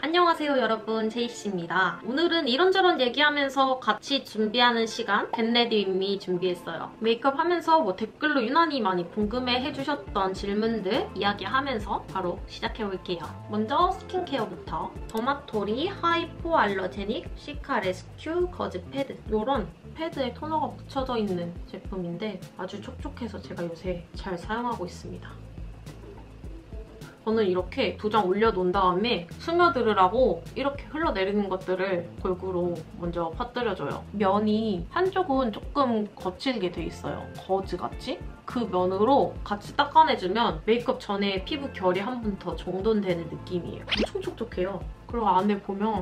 안녕하세요 여러분, 제이씨입니다. 오늘은 이런저런 얘기하면서 같이 준비하는 시간 겟레디 윗미 준비했어요. 메이크업 하면서 댓글로 유난히 많이 궁금해해주셨던 질문들 이야기하면서 바로 시작해볼게요. 먼저 스킨케어부터 더마토리 하이포알러제닉 시카 레스큐 거즈 패드. 이런 패드에 토너가 묻혀져 있는 제품인데 아주 촉촉해서 제가 요새 잘 사용하고 있습니다. 저는 이렇게 2장 올려놓은 다음에 스며들으라고 이렇게 흘러내리는 것들을 골고루 먼저 퍼뜨려줘요. 면이 한쪽은 조금 거칠게 돼 있어요. 거즈같이? 그 면으로 같이 닦아내주면 메이크업 전에 피부 결이 한 번 더 정돈되는 느낌이에요. 엄청 촉촉해요. 그리고 안에 보면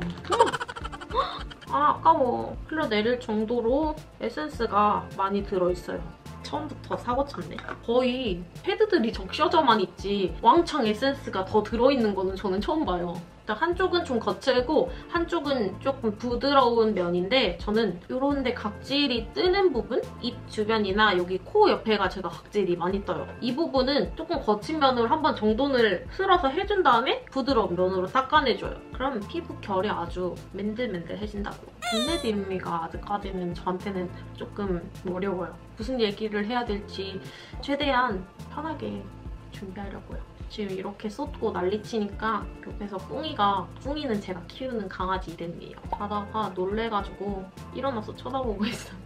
아까워. 흘러내릴 정도로 에센스가 많이 들어있어요. 처음부터 사고 쳤네. 거의 패드들이 적셔져만 있지 왕창 에센스가 더 들어있는 거는 저는 처음 봐요. 한쪽은 좀 거칠고 한쪽은 조금 부드러운 면인데 저는 이런 데 각질이 뜨는 부분? 입 주변이나 여기 코 옆에가 제가 각질이 많이 떠요. 이 부분은 조금 거친 면으로 한번 정돈을 쓸어서 해준 다음에 부드러운 면으로 닦아내줘요. 그럼 피부 결이 아주 맨들맨들해진다고. 겟레디 윗미가 아직까지는 저한테는 조금 어려워요. 무슨 얘기를 해야 될지 최대한 편하게 준비하려고요. 지금 이렇게 쏟고 난리치니까 옆에서 뿡이는 제가 키우는 강아지 이름이에요. 자다가 놀래가지고 일어나서 쳐다보고 있어요.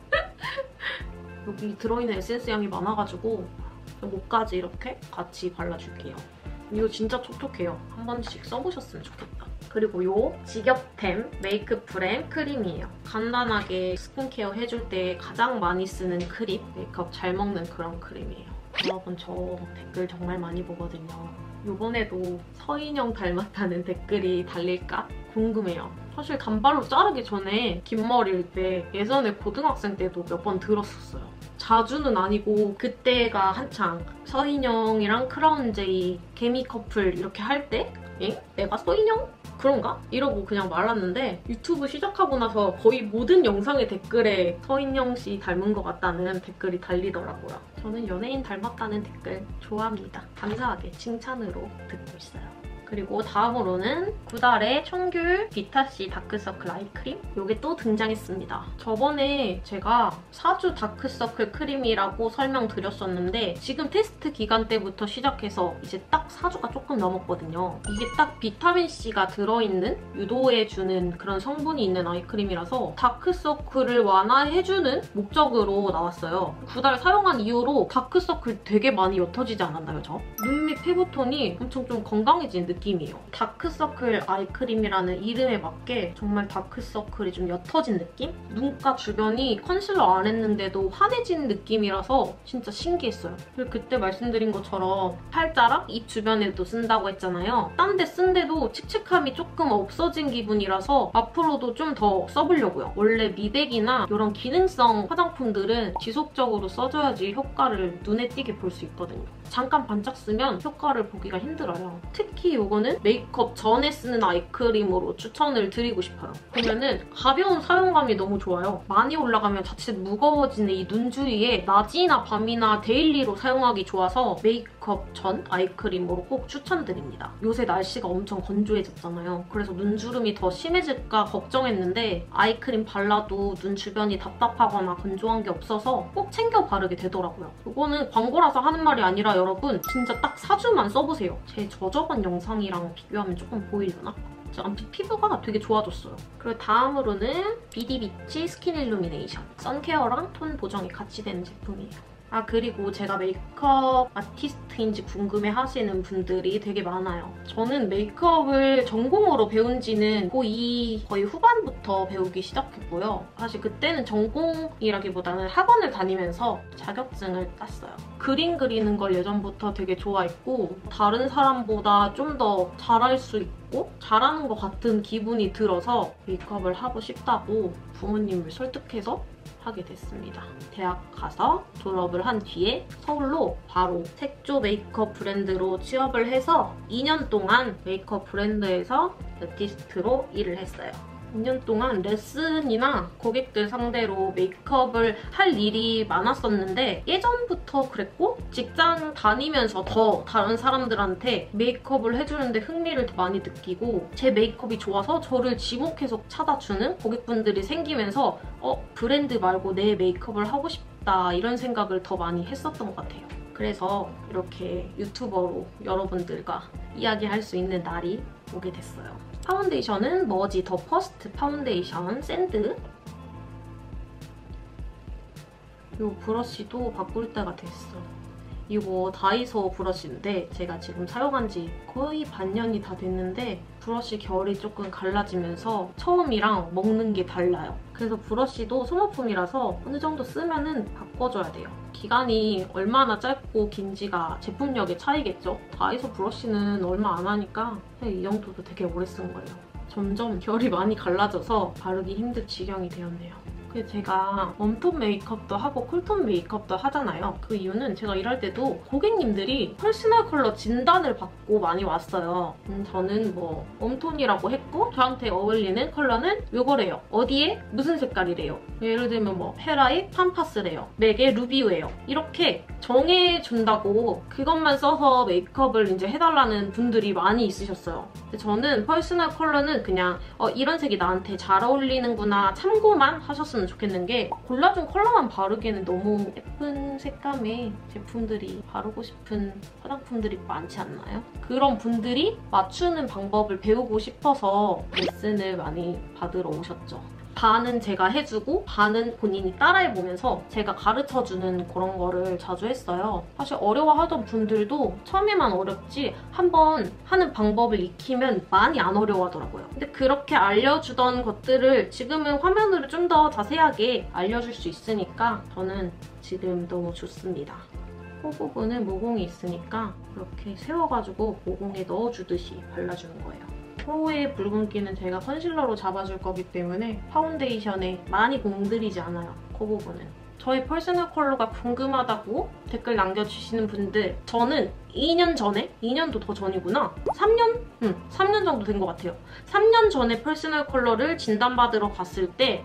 여기 들어있는 에센스 양이 많아가지고 목까지 이렇게 같이 발라줄게요. 이거 진짜 촉촉해요. 한 번씩 써보셨으면 좋겠다. 그리고 요 직업템 메이크 프렘 크림이에요. 간단하게 스킨케어 해줄 때 가장 많이 쓰는 크림, 메이크업 잘 먹는 그런 크림이에요. 여러분 저 댓글 정말 많이 보거든요. 이번에도 서인영 닮았다는 댓글이 달릴까 궁금해요. 사실 단발로 자르기 전에 긴 머리일 때 예전에 고등학생 때도 몇 번 들었었어요. 자주는 아니고 그때가 한창 서인영이랑 크라운제이 개미 커플 이렇게 할 때 내가 서인영? 그런가? 이러고 그냥 말았는데 유튜브 시작하고 나서 거의 모든 영상의 댓글에 서인영 씨 닮은 것 같다는 댓글이 달리더라고요. 저는 연예인 닮았다는 댓글 좋아합니다. 감사하게 칭찬으로 듣고 있어요. 그리고 다음으로는 구달의 총귤 비타C 다크서클 아이크림. 이게 또 등장했습니다. 저번에 제가 사주 다크서클 크림이라고 설명드렸었는데 지금 테스트 기간 때부터 시작해서 이제 딱 4주가 조금 넘었거든요. 이게 딱 비타민C가 들어있는 유도해주는 그런 성분이 있는 아이크림이라서 다크서클을 완화해주는 목적으로 나왔어요. 구달 사용한 이후로 다크서클 되게 많이 옅어지지 않았나요, 저? 눈 밑 피부톤이 엄청 좀 건강해진 느낌이에요. 다크서클 아이크림이라는 이름에 맞게 정말 다크서클이 좀 옅어진 느낌? 눈가 주변이 컨실러 안 했는데도 환해진 느낌이라서 진짜 신기했어요. 그리고 그때 말씀드린 것처럼 팔자랑 입 주변에도 쓴다고 했잖아요. 딴 데 쓴데도 칙칙함이 조금 없어진 기분이라서 앞으로도 좀 더 써보려고요. 원래 미백이나 이런 기능성 화장품들은 지속적으로 써줘야지 효과를 눈에 띄게 볼 수 있거든요. 잠깐 반짝 쓰면 효과를 보기가 힘들어요. 특히 이거는 메이크업 전에 쓰는 아이크림으로 추천을 드리고 싶어요. 보면은 가벼운 사용감이 너무 좋아요. 많이 올라가면 자칫 무거워지는 이 눈 주위에 낮이나 밤이나 데일리로 사용하기 좋아서 메이크업 전 아이크림으로 꼭 추천드립니다. 요새 날씨가 엄청 건조해졌잖아요. 그래서 눈주름이 더 심해질까 걱정했는데 아이크림 발라도 눈 주변이 답답하거나 건조한 게 없어서 꼭 챙겨 바르게 되더라고요. 이거는 광고라서 하는 말이 아니라 여러분 진짜 딱 4주만 써보세요. 제 저저번 영상이랑 비교하면 조금 보이려나? 아무튼 피부가 되게 좋아졌어요. 그리고 다음으로는 비디비치 스킨 일루미네이션. 선케어랑 톤 보정이 같이 되는 제품이에요. 그리고 제가 메이크업 아티스트인지 궁금해하시는 분들이 되게 많아요. 저는 메이크업을 전공으로 배운 지는 고2 거의 후반부터 배우기 시작했고요. 사실 그때는 전공이라기보다는 학원을 다니면서 자격증을 땄어요. 그림 그리는 걸 예전부터 되게 좋아했고 다른 사람보다 좀 더 잘할 수 있고 잘하는 것 같은 기분이 들어서 메이크업을 하고 싶다고 부모님을 설득해서 하게 됐습니다. 대학 가서 졸업을 한 뒤에 서울로 바로 색조 메이크업 브랜드로 취업을 해서 2년 동안 메이크업 브랜드에서 아티스트로 일을 했어요. 2년 동안 레슨이나 고객들 상대로 메이크업을 할 일이 많았었는데 예전부터 그랬고 직장 다니면서 더 다른 사람들한테 메이크업을 해주는데 흥미를 더 많이 느끼고 제 메이크업이 좋아서 저를 지목해서 찾아주는 고객분들이 생기면서 브랜드 말고 내 메이크업을 하고 싶다 이런 생각을 더 많이 했었던 것 같아요. 그래서 이렇게 유튜버로 여러분들과 이야기할 수 있는 날이 오게 됐어요. 파운데이션은 머지 더 퍼스트 파운데이션 샌드. 이 브러쉬도 바꿀 때가 됐어. 이거 다이소 브러쉬인데 제가 지금 사용한 지 거의 반년이 다 됐는데 브러쉬 결이 조금 갈라지면서 처음이랑 먹는 게 달라요. 그래서 브러쉬도 소모품이라서 어느 정도 쓰면은 바꿔줘야 돼요. 기간이 얼마나 짧고 긴지가 제품력의 차이겠죠? 다이소 브러쉬는 얼마 안 하니까 이 정도도 되게 오래 쓴 거예요. 점점 결이 많이 갈라져서 바르기 힘들 지경이 되었네요. 그래서 제가 웜톤 메이크업도 하고 쿨톤 메이크업도 하잖아요. 그 이유는 제가 일할 때도 고객님들이 퍼스널 컬러 진단을 받고 많이 왔어요. 저는 뭐 웜톤이라고 했고 저한테 어울리는 컬러는 이거래요. 어디에 무슨 색깔이래요. 예를 들면 뭐 헤라의 팜파스래요. 맥의 루비우예요. 이렇게 정해준다고 그것만 써서 메이크업을 이제 해달라는 분들이 많이 있으셨어요. 근데 저는 퍼스널 컬러는 그냥 이런 색이 나한테 잘 어울리는구나 참고만 하셨으면 좋겠는 게 골라준 컬러만 바르기에는 너무 예쁜 색감의 제품들이 바르고 싶은 화장품들이 많지 않나요? 그런 분들이 맞추는 방법을 배우고 싶어서 레슨을 많이 받으러 오셨죠. 반은 제가 해주고 반은 본인이 따라해보면서 제가 가르쳐주는 그런 거를 자주 했어요. 사실 어려워하던 분들도 처음에만 어렵지 한번 하는 방법을 익히면 많이 안 어려워하더라고요. 근데 그렇게 알려주던 것들을 지금은 화면으로 좀 더 자세하게 알려줄 수 있으니까 저는 지금 너무 좋습니다. 코 부분은 모공이 있으니까 이렇게 세워가지고 모공에 넣어주듯이 발라주는 거예요. 코의 붉은기는 제가 컨실러로 잡아줄 거기 때문에 파운데이션에 많이 공들이지 않아요, 코 부분은. 저의 퍼스널 컬러가 궁금하다고 댓글 남겨주시는 분들 저는 2년 전에? 2년도 더 전이구나. 3년? 3년 정도 된 것 같아요. 3년 전에 퍼스널 컬러를 진단받으러 갔을 때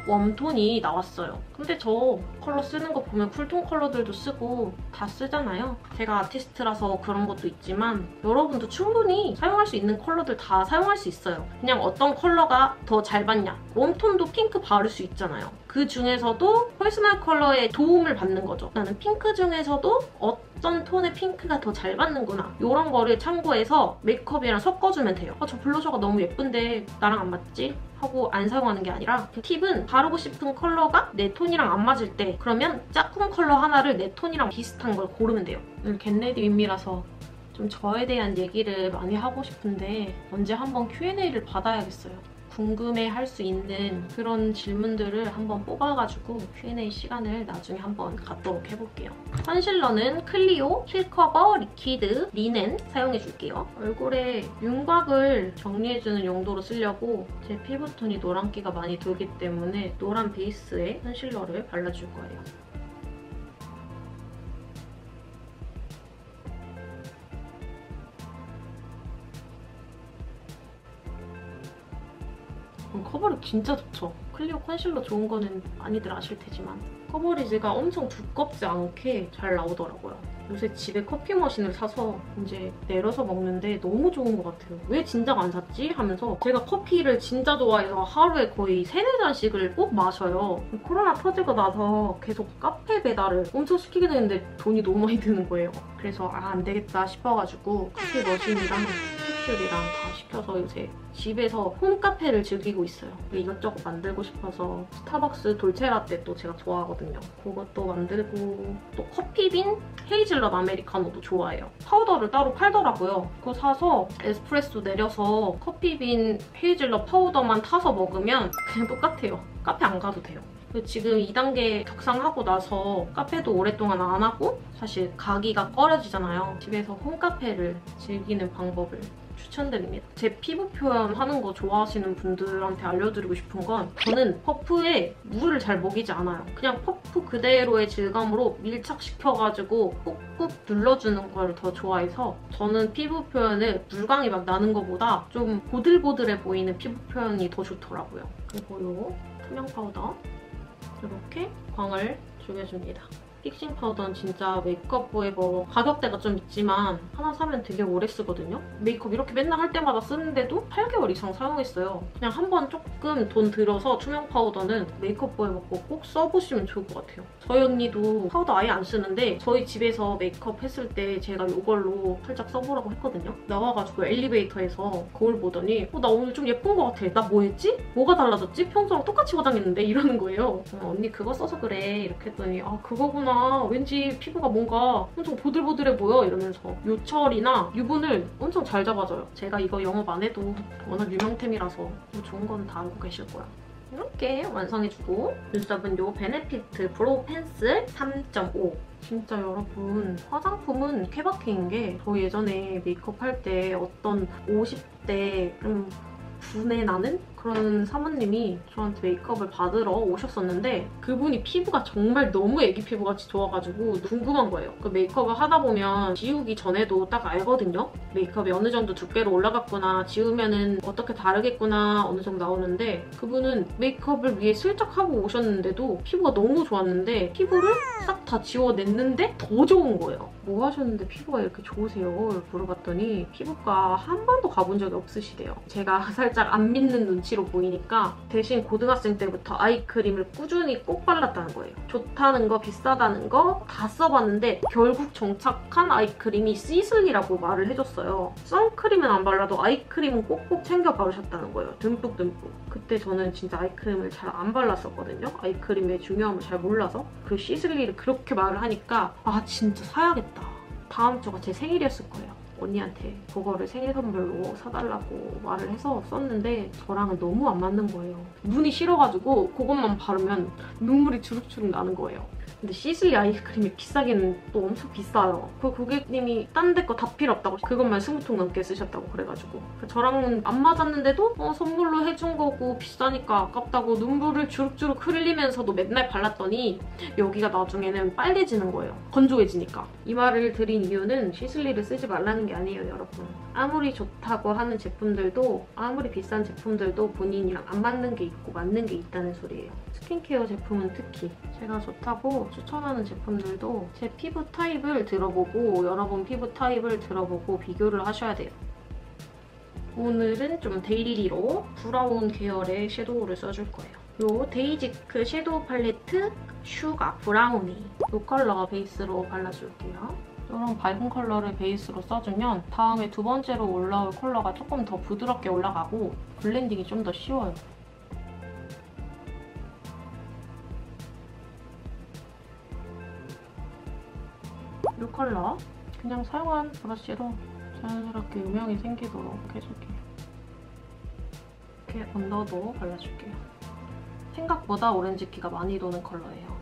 웜톤이 나왔어요. 근데 저 컬러 쓰는 거 보면 쿨톤 컬러들도 쓰고 다 쓰잖아요. 제가 아티스트라서 그런 것도 있지만 여러분도 충분히 사용할 수 있는 컬러들 다 사용할 수 있어요. 그냥 어떤 컬러가 더 잘 받냐. 웜톤도 핑크 바를 수 있잖아요. 그 중에서도 퍼스널 컬러에 도움을 받는 거죠. 나는 핑크 중에서도 어떤 톤의 핑크가 더 잘 받는구나. 이런 거를 참고해서 메이크업이랑 섞어주면 돼요. 저 블러셔가 너무 예쁜데 나랑 안 맞지? 하고 안 사용하는 게 아니라 팁은 바르고 싶은 컬러가 내 톤이랑 안 맞을 때 그러면 짝꿍 컬러 하나를 내 톤이랑 비슷한 걸 고르면 돼요. 오늘 겟레디 윈미라서 좀 저에 대한 얘기를 많이 하고 싶은데 언제 한번 Q&A를 받아야겠어요. 궁금해할 수 있는 그런 질문들을 한번 뽑아가지고 Q&A 시간을 나중에 한번 갖도록 해볼게요. 컨실러는 클리오 힐커버 리퀴드 리넨 사용해줄게요. 얼굴에 윤곽을 정리해주는 용도로 쓰려고 제 피부톤이 노란기가 많이 돌기 때문에 노란 베이스의 컨실러를 발라줄 거예요. 커버력 진짜 좋죠. 클리오 컨실러 좋은 거는 많이들 아실 테지만 커버리지가 엄청 두껍지 않게 잘 나오더라고요. 요새 집에 커피 머신을 사서 이제 내려서 먹는데 너무 좋은 것 같아요. 왜 진작 안 샀지? 하면서 제가 커피를 진짜 좋아해서 하루에 거의 3-4잔씩을 꼭 마셔요. 코로나 터지고 나서 계속 카페 배달을 엄청 시키게 되는데 돈이 너무 많이 드는 거예요. 그래서 안 되겠다 싶어가지고 커피 머신이랑 캡슐이랑 다 시켜서 요새 집에서 홈카페를 즐기고 있어요. 이것저것 만들고 싶어서 스타벅스 돌체라떼 또 제가 좋아하거든요. 그것도 만들고 또 커피빈 헤이즐넛 아메리카노도 좋아해요. 파우더를 따로 팔더라고요. 그거 사서 에스프레소 내려서 커피빈 헤이즐넛 파우더만 타서 먹으면 그냥 똑같아요. 카페 안 가도 돼요. 그리고 지금 2단계 격상하고 나서 카페도 오랫동안 안 하고 사실 가기가 꺼려지잖아요. 집에서 홈카페를 즐기는 방법을 추천드립니다. 제 피부 표현 하는 거 좋아하시는 분들한테 알려드리고 싶은 건 저는 퍼프에 물을 잘 먹이지 않아요. 그냥 퍼프 그대로의 질감으로 밀착시켜가지고 꾹꾹 눌러주는 걸 더 좋아해서 저는 피부 표현을 물광이 막 나는 것보다 좀 보들보들해 보이는 피부 표현이 더 좋더라고요. 그리고 요 투명 파우더 이렇게 광을 죽여줍니다. 픽싱 파우더는 진짜 메이크업 포에버 가격대가 좀 있지만 하나 사면 되게 오래 쓰거든요. 메이크업 이렇게 맨날 할 때마다 쓰는데도 8개월 이상 사용했어요. 그냥 한번 조금 돈 들여서 투명 파우더는 메이크업 포에버 거 꼭 써보시면 좋을 것 같아요. 저희 언니도 파우더 아예 안 쓰는데 저희 집에서 메이크업 했을 때 제가 이걸로 살짝 써보라고 했거든요. 나와가지고 엘리베이터에서 거울 보더니 나 오늘 좀 예쁜 것 같아. 나 뭐 했지? 뭐가 달라졌지? 평소랑 똑같이 화장했는데? 이러는 거예요. 언니 그거 써서 그래. 이렇게 했더니 아 그거구나. 왠지 피부가 뭔가 엄청 보들보들해 보여 이러면서 요철이나 유분을 엄청 잘 잡아줘요. 제가 이거 영업 안 해도 워낙 유명템이라서 좋은 건 다 알고 계실 거야. 이렇게 완성해주고 눈썹은 요 베네피트 브로우 펜슬 3.5 진짜 여러분 화장품은 케바케인 게 저 예전에 메이크업 할 때 어떤 50대 분해 나는 그런 사모님이 저한테 메이크업을 받으러 오셨었는데 그분이 피부가 정말 너무 애기 피부같이 좋아가지고 궁금한 거예요. 그 메이크업을 하다 보면 지우기 전에도 딱 알거든요. 메이크업이 어느 정도 두께로 올라갔구나, 지우면은 어떻게 다르겠구나 어느 정도 나오는데 그분은 메이크업을 위해 슬쩍 하고 오셨는데도 피부가 너무 좋았는데 피부를 싹 다 지워냈는데 더 좋은 거예요. 뭐 하셨는데 피부가 이렇게 좋으세요? 물어봤더니 피부과 한 번도 가본 적이 없으시대요. 제가 살짝 안 믿는 눈치로 보이니까 대신 고등학생 때부터 아이크림을 꾸준히 꼭 발랐다는 거예요. 좋다는 거, 비싸다는 거 다 써봤는데 결국 정착한 아이크림이 시슬리라고 말을 해줬어요. 선크림은 안 발라도 아이크림은 꼭꼭 챙겨 바르셨다는 거예요. 듬뿍듬뿍. 그때 저는 진짜 아이크림을 잘 안 발랐었거든요. 아이크림의 중요함을 잘 몰라서. 그 시슬리를 그렇게 말을 하니까 아 진짜 사야겠다. 다음 주가 제 생일이었을 거예요. 언니한테 그거를 생일 선물로 사달라고 말을 해서 썼는데 저랑은 너무 안 맞는 거예요. 눈이 싫어가지고 그것만 바르면 눈물이 주룩주룩 나는 거예요. 근데 시슬리 아이크림이 비싸기는 또 엄청 비싸요. 그 고객님이 딴 데 거 다 필요 없다고 그것만 20통 넘게 쓰셨다고 그래가지고 저랑은 안 맞았는데도 선물로 해준 거고 비싸니까 아깝다고 눈물을 주룩주룩 흘리면서도 맨날 발랐더니 여기가 나중에는 빨개지는 거예요. 건조해지니까. 이 말을 드린 이유는 시슬리를 쓰지 말라는 게 아니에요, 여러분. 아무리 좋다고 하는 제품들도 아무리 비싼 제품들도 본인이랑 안 맞는 게 있고 맞는 게 있다는 소리예요. 스킨케어 제품은 특히 제가 좋다고 추천하는 제품들도 제 피부 타입을 들어보고 여러분 피부 타입을 들어보고 비교를 하셔야 돼요. 오늘은 좀 데일리로 브라운 계열의 섀도우를 써줄 거예요. 요 데이지크 섀도우 팔레트 슈가 브라우니 이 컬러 베이스로 발라줄게요. 이런 밝은 컬러를 베이스로 써주면 다음에 두 번째로 올라올 컬러가 조금 더 부드럽게 올라가고 블렌딩이 좀 더 쉬워요. 이 컬러 그냥 사용한 브러쉬로 자연스럽게 음영이 생기도록 해줄게요. 이렇게 언더도 발라줄게요. 생각보다 오렌지기가 많이 도는 컬러예요.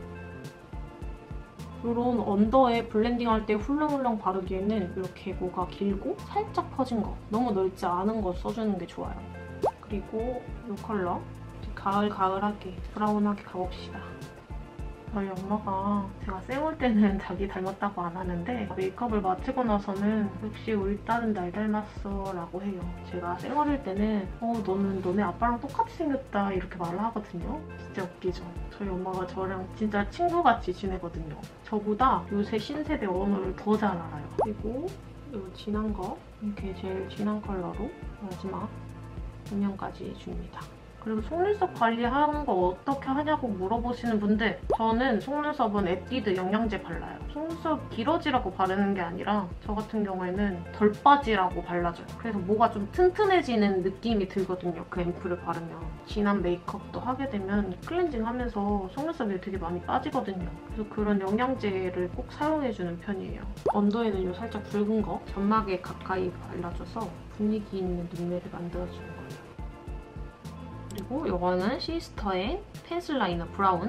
이런 언더에 블렌딩할 때 훌렁훌렁 바르기에는 이렇게 뭐가 길고 살짝 퍼진 거, 너무 넓지 않은 거 써주는 게 좋아요. 그리고 이 컬러 가을가을하게 브라운하게 가봅시다. 저희 엄마가 제가 쌩올 때는 자기 닮았다고 안 하는데 메이크업을 마치고 나서는 역시 우리 딸은 날 닮았어 라고 해요. 제가 쌩얼일 때는 너는 너네 아빠랑 똑같이 생겼다 이렇게 말을 하거든요. 진짜 웃기죠? 저희 엄마가 저랑 진짜 친구같이 지내거든요. 저보다 요새 신세대 언어를 더 잘 알아요. 그리고 이 진한 거, 이렇게 제일 진한 컬러로 마지막 음영까지 줍니다. 그리고 속눈썹 관리하는 거 어떻게 하냐고 물어보시는 분들 저는 속눈썹은 에뛰드 영양제 발라요. 속눈썹 길어지라고 바르는 게 아니라 저 같은 경우에는 덜 빠지라고 발라줘요. 그래서 뭐가 좀 튼튼해지는 느낌이 들거든요. 그 앰플을 바르면. 진한 메이크업도 하게 되면 클렌징 하면서 속눈썹이 되게 많이 빠지거든요. 그래서 그런 영양제를 꼭 사용해주는 편이에요. 언더에는 요 살짝 붉은 거 점막에 가까이 발라줘서 분위기 있는 눈매를 만들어주는 거예요. 그리고 그리고 이거는 시스터의 펜슬 라이너 브라운.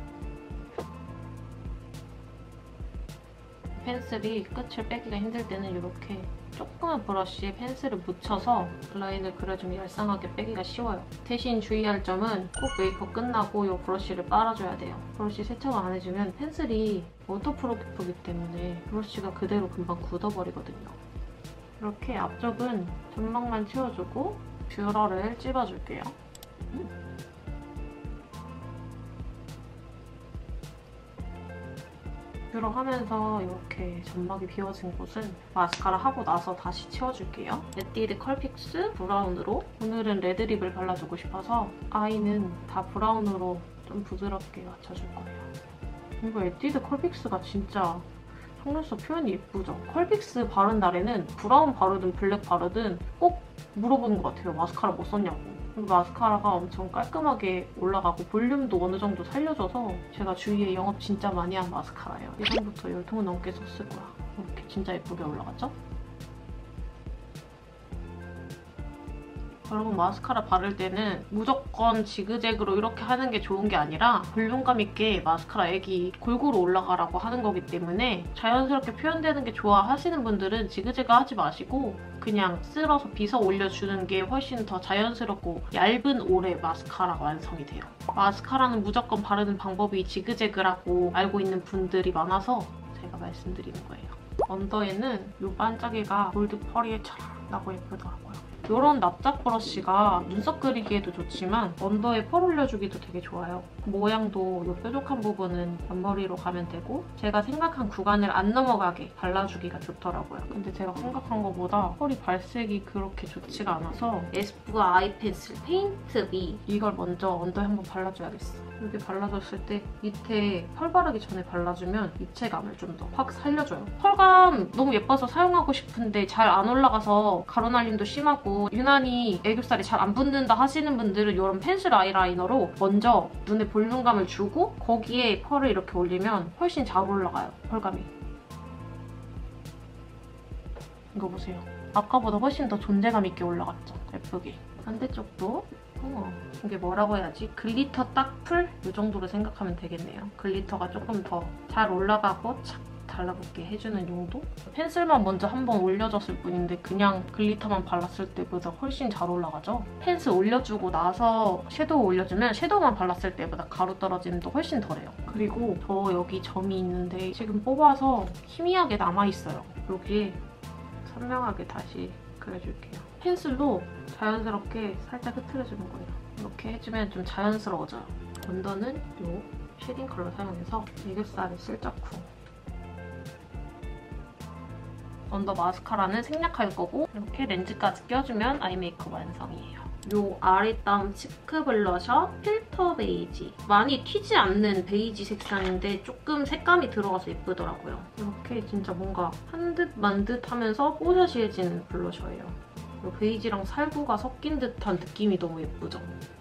펜슬이 끝을 빼기가 힘들 때는 이렇게 조그만 브러쉬에 펜슬을 묻혀서 라인을 그려주면 얄쌍하게 빼기가 쉬워요. 대신 주의할 점은 꼭 메이크업 끝나고 이 브러쉬를 빨아줘야 돼요. 브러쉬 세척을 안 해주면 펜슬이 워터프루프이기 때문에 브러쉬가 그대로 금방 굳어버리거든요. 이렇게 앞쪽은 점막만 채워주고 뷰러를 찝어줄게요. 뷰러 하면서 이렇게 점막이 비워진 곳은 마스카라 하고 나서 다시 채워줄게요. 에뛰드 컬픽스 브라운으로 오늘은 레드립을 발라주고 싶어서 아이는 다 브라운으로 좀 부드럽게 맞춰줄 거예요. 이거 에뛰드 컬픽스가 진짜 속눈썹 표현이 예쁘죠? 컬픽스 바른 날에는 브라운 바르든 블랙 바르든 꼭 물어보는 것 같아요. 마스카라 뭐 썼냐고. 그리고 마스카라가 엄청 깔끔하게 올라가고 볼륨도 어느 정도 살려줘서 제가 주위에 영업 진짜 많이 한 마스카라예요. 예전부터 10통은 넘게 썼을 거야. 이렇게 진짜 예쁘게 올라갔죠? 여러분 마스카라 바를 때는 무조건 지그재그로 이렇게 하는 게 좋은 게 아니라 볼륨감 있게 마스카라 액이 골고루 올라가라고 하는 거기 때문에 자연스럽게 표현되는 게 좋아 하시는 분들은 지그재그 하지 마시고 그냥 쓸어서 빗어 올려주는 게 훨씬 더 자연스럽고 얇은 올의 마스카라가 완성이 돼요. 마스카라는 무조건 바르는 방법이 지그재그라고 알고 있는 분들이 많아서 제가 말씀드리는 거예요. 언더에는 이 반짝이가 골드 펄이 촤락 나고 예쁘더라고요. 이런 납작 브러쉬가 눈썹 그리기에도 좋지만 언더에 펄 올려주기도 되게 좋아요. 모양도 이 뾰족한 부분은 옆머리로 가면 되고 제가 생각한 구간을 안 넘어가게 발라주기가 좋더라고요. 근데 제가 생각한 것보다 펄이 발색이 그렇게 좋지가 않아서 에스쁘아 아이 펜슬 페인트 미 이걸 먼저 언더에 한번 발라줘야겠어. 여기 발라줬을 때 밑에 펄 바르기 전에 발라주면 입체감을 좀 더 확 살려줘요. 펄감 너무 예뻐서 사용하고 싶은데 잘 안 올라가서 가루날림도 심하고 유난히 애교살이 잘 안 붙는다 하시는 분들은 이런 펜슬 아이라이너로 먼저 눈에 볼륨감을 주고 거기에 펄을 이렇게 올리면 훨씬 잘 올라가요, 펄감이. 이거 보세요. 아까보다 훨씬 더 존재감 있게 올라갔죠, 예쁘게. 반대쪽도 이게 뭐라고 해야지? 글리터 딱 풀? 이 정도로 생각하면 되겠네요. 글리터가 조금 더 잘 올라가고 착 달라붙게 해주는 용도? 펜슬만 먼저 한번 올려줬을 뿐인데 그냥 글리터만 발랐을 때보다 훨씬 잘 올라가죠? 펜슬 올려주고 나서 섀도우 올려주면 섀도우만 발랐을 때보다 가루 떨어짐도 훨씬 덜해요. 그리고 저 여기 점이 있는데 지금 뽑아서 희미하게 남아있어요. 여기에 선명하게 다시 그려줄게요. 펜슬로 자연스럽게 살짝 흐트려주는 거예요. 이렇게 해주면 좀 자연스러워져요. 언더는 이 쉐딩 컬러 사용해서 애교살을 슬쩍 쿵. 언더 마스카라는 생략할 거고 이렇게 렌즈까지 껴주면 아이 메이크업 완성이에요. 요 아래땀 치크 블러셔 필터 베이지. 많이 튀지 않는 베이지 색상인데 조금 색감이 들어가서 예쁘더라고요. 이렇게 진짜 뭔가 한 듯 만 듯 하면서 뽀샤시해지는 블러셔예요. 요 베이지랑 살구가 섞인 듯한 느낌이 너무 예쁘죠?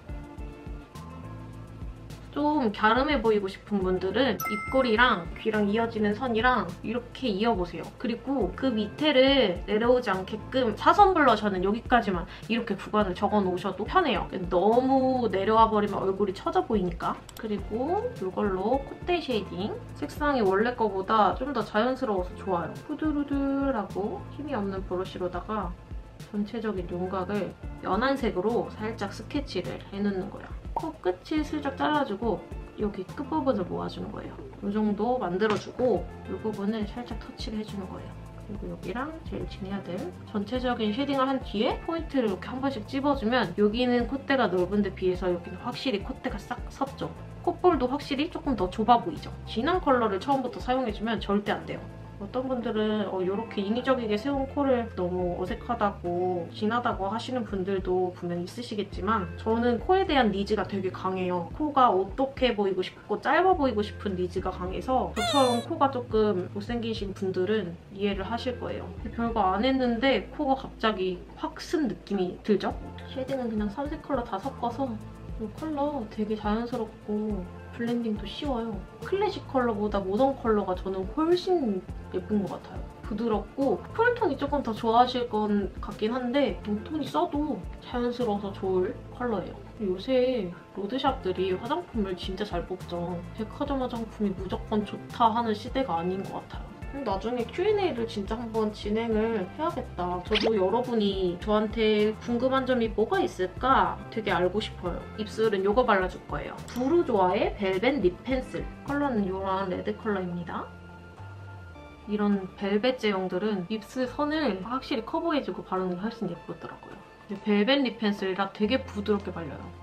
좀 갸름해 보이고 싶은 분들은 입꼬리랑 귀랑 이어지는 선이랑 이렇게 이어보세요. 그리고 그 밑에를 내려오지 않게끔 사선 블러셔는 여기까지만 이렇게 구간을 적어놓으셔도 편해요. 너무 내려와 버리면 얼굴이 처져 보이니까. 그리고 이걸로 콧대 쉐이딩. 색상이 원래 거보다 좀 더 자연스러워서 좋아요. 후들후들하고 힘이 없는 브러쉬로다가 전체적인 윤곽을 연한 색으로 살짝 스케치를 해놓는 거예요. 코끝이 슬쩍 잘라주고 여기 끝부분을 모아주는 거예요. 이 정도 만들어주고 이 부분을 살짝 터치를 해주는 거예요. 그리고 여기랑 제일 중요해야 될 전체적인 쉐딩을 한 뒤에 포인트를 이렇게 한 번씩 찝어주면 여기는 콧대가 넓은 데 비해서 여기는 확실히 콧대가 싹 섰죠. 콧볼도 확실히 조금 더 좁아 보이죠. 진한 컬러를 처음부터 사용해주면 절대 안 돼요. 어떤 분들은 이렇게 인위적이게 세운 코를 너무 어색하다고 진하다고 하시는 분들도 분명히 있으시겠지만 저는 코에 대한 니즈가 되게 강해요. 코가 어떻게 보이고 싶고 짧아 보이고 싶은 니즈가 강해서 저처럼 코가 조금 못생기신 분들은 이해를 하실 거예요. 별거 안 했는데 코가 갑자기 확 쓴 느낌이 들죠? 쉐딩은 그냥 삼색 컬러 다 섞어서 이 컬러 되게 자연스럽고 블렌딩도 쉬워요. 클래식 컬러보다 모던 컬러가 저는 훨씬 예쁜 것 같아요. 부드럽고 쿨톤이 조금 더 좋아하실 건 같긴 한데 웜톤이 써도 자연스러워서 좋을 컬러예요. 요새 로드샵들이 화장품을 진짜 잘 뽑죠. 백화점 화장품이 무조건 좋다 하는 시대가 아닌 것 같아요. 나중에 Q&A를 진짜 한번 진행을 해야겠다. 저도 여러분이 저한테 궁금한 점이 뭐가 있을까 되게 알고 싶어요. 입술은 이거 발라줄 거예요. 부르조아의 벨벳 립 펜슬. 컬러는 이런 레드 컬러입니다. 이런 벨벳 제형들은 입술 선을 확실히 커버해주고 바르는 게 훨씬 예쁘더라고요. 벨벳 립 펜슬이라 되게 부드럽게 발려요.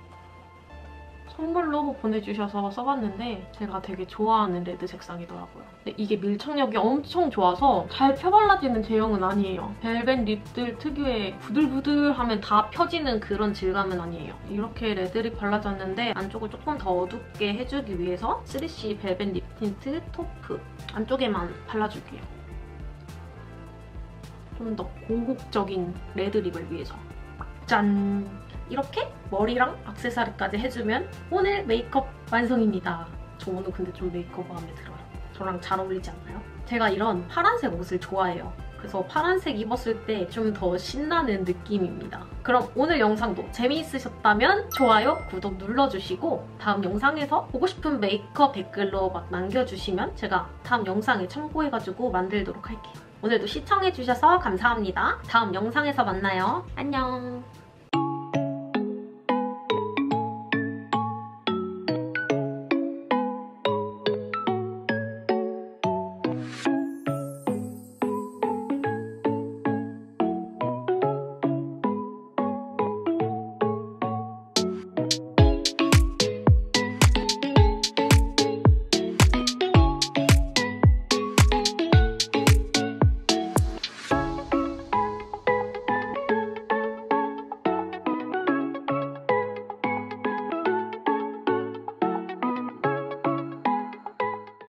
선물로 보내주셔서 써봤는데 제가 되게 좋아하는 레드 색상이더라고요. 근데 이게 밀착력이 엄청 좋아서 잘 펴발라지는 제형은 아니에요. 벨벳 립들 특유의 부들부들하면 다 펴지는 그런 질감은 아니에요. 이렇게 레드립 발라줬는데 안쪽을 조금 더 어둡게 해주기 위해서 3C 벨벳 립 틴트 토프 안쪽에만 발라줄게요. 좀 더 고혹적인 레드립을 위해서. 짠! 이렇게 머리랑 액세서리까지 해주면 오늘 메이크업 완성입니다. 저 오늘 근데 좀 메이크업 마음에 들어요. 저랑 잘 어울리지 않나요? 제가 이런 파란색 옷을 좋아해요. 그래서 파란색 입었을 때 좀 더 신나는 느낌입니다. 그럼 오늘 영상도 재미있으셨다면 좋아요, 구독 눌러주시고 다음 영상에서 보고 싶은 메이크업 댓글로 막 남겨주시면 제가 다음 영상에 참고해가지고 만들도록 할게요. 오늘도 시청해주셔서 감사합니다. 다음 영상에서 만나요. 안녕!